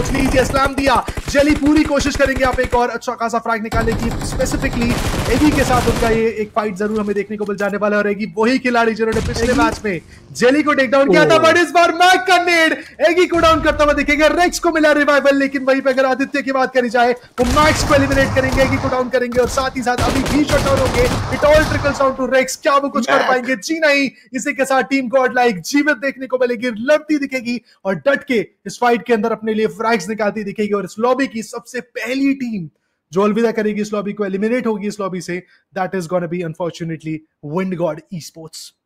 इस्लाम दिया, जेली पूरी कोशिश करेंगे आप एक और अच्छा खासा फ्रैग निकालने की। स्पेसिफिकली एगी के साथ उनका ये एक फाइट जरूर हमें देखने को मिल जाने वाला है और एगी वही खिलाड़ी जिन्होंने पिछले मैच में जेली को टेक डाउन किया था, बट इस बार मैक का नेड एगी को डाउन करता हुआ दिखेगा। रेक्स को मिला रिवाइवल, लेकिन वहीं पे अगर आदित्य की बात करी जाए वो मैक्स को एलिमिनेट करेंगे, एगी को डाउन करेंगे और साथ ही साथ अभी भी शट डाउन होंगे। It all trickles down to wrecks, क्या वो कुछ कर पाएंगे? जी नहीं। इसी के साथ टीम गॉड लाइक जीवित देखने को मिलेगी, लड़ती दिखेगी और डट के इस फाइट के अंदर अपने लिए फ्रैग्स निकालती दिखेगी और इस लॉबी की सबसे पहली टीम जो अलविदा करेगी इस लॉबी को, एलिमिनेट होगी इस लॉबी से, that is gonna be unfortunately wind god e sports.